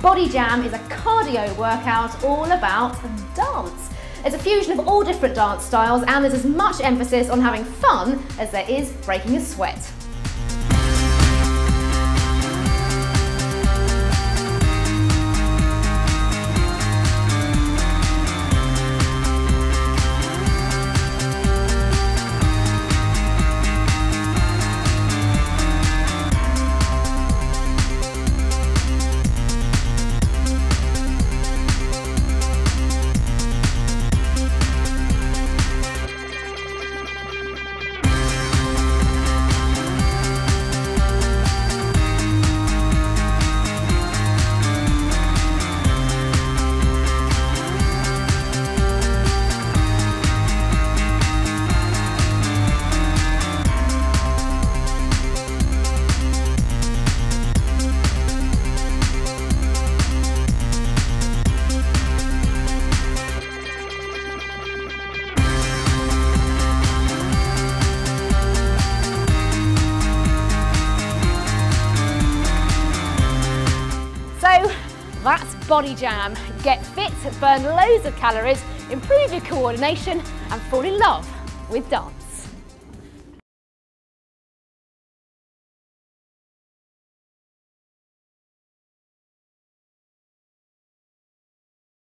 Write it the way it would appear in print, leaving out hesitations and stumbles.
Body Jam is a cardio workout all about dance. It's a fusion of all different dance styles, and there's as much emphasis on having fun as there is breaking a sweat. So that's Body Jam. Get fit, burn loads of calories, improve your coordination and fall in love with dance.